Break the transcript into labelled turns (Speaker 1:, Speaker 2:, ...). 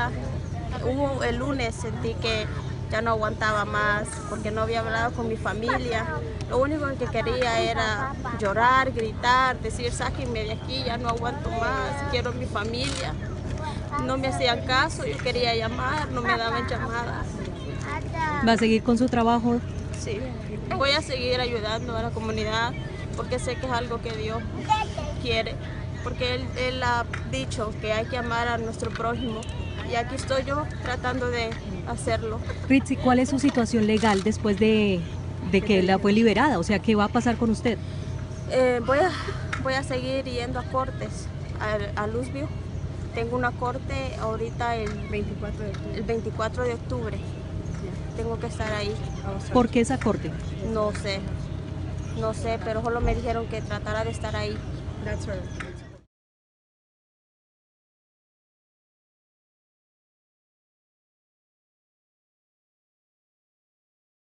Speaker 1: ya el lunes sentí que ya no aguantaba más porque no había hablado con mi familia. Lo único que quería era llorar, gritar, decir sáquenme de aquí, ya no aguanto más, quiero mi familia. No me hacían caso, yo quería llamar, no me daban llamadas.
Speaker 2: ¿Va a seguir con su trabajo?
Speaker 1: Sí, voy a seguir ayudando a la comunidad porque sé que es algo que Dios quiere, porque Él ha dicho que hay que amar a nuestro prójimo y aquí estoy yo tratando de hacerlo.
Speaker 2: Ritzy, ¿cuál es su situación legal después de que la fue liberada? O sea, ¿qué va a pasar con usted?
Speaker 1: Voy a seguir yendo a cortes, a Louisville. Tengo una corte ahorita el 24 de octubre. Tengo que estar ahí.
Speaker 2: ¿Por qué esa corte?
Speaker 1: No sé, pero solo me dijeron que tratara de estar ahí.